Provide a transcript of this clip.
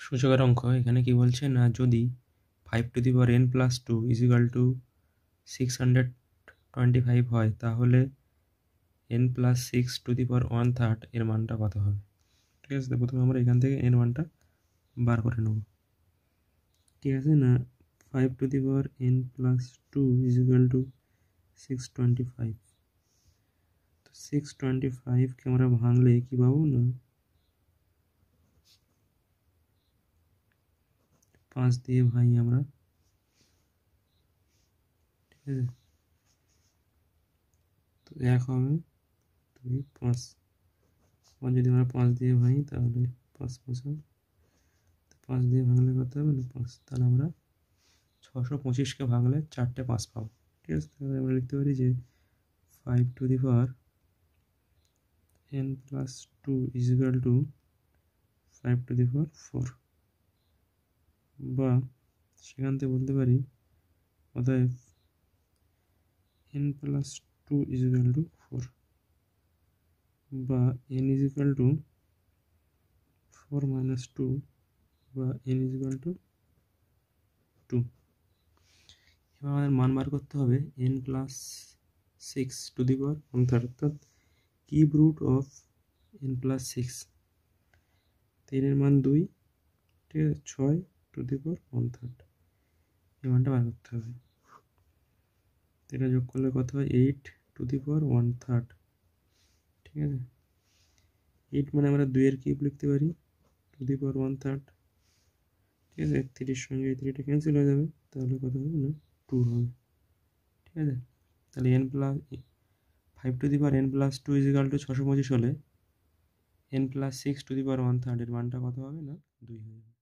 সূচকের অঙ্ক এখানে কি বলছে না, যদি 5 n + 2 = 625 হয় তাহলে n+6 এর মানটা কত হবে। ঠিক আছে, তো প্রথমে আমরা এখান থেকে এর মানটা বার করে নেব। ঠিক আছে না, 5n + 2 = 625। তো 625কে আমরা ভাঙলে কি পাবো না, 5 দিয়ে ভাঙি আমরা। ঠিক আছে, তো 1 হবে, 2 5, যদি আমরা 5 দিয়ে ভাঙি তাহলে 5 5 হবে। 5 দিয়ে ভাঙলে কত হবে না 5, তাহলে আমরা 625কে ভাঙলে 4টে 5 পাবো। ঠিক আছে, তাহলে আমরা লিখতে পারি যে 5n + 2 = 5/4, বা সেখান থেকে বলতে পারি অতএব n + 2 = 4, বা n = 4 - 2, বা n = 2। এবার আমাদের মান বার করতে হবে n+6 অর্থাৎ কিউব রুট অফ n+6। 3 মান 2, ঠিক আছে, 6 এই মানটা বার করতে হবে। এটা যোগ করলে কত হয়, 8 ঠিক আছে, 8 মানে আমরা 2 এর কিউব লিখতে পারি, 1/3। ঠিক আছে, 3 সঙ্গে 3টা ক্যান্সেল হয়ে যাবে, তাহলে কত হবে না 2 হবে। ঠিক আছে, তাহলে 5n + 2 = 625 হলে n+6 এর মানটা কত হবে না 2 হবে।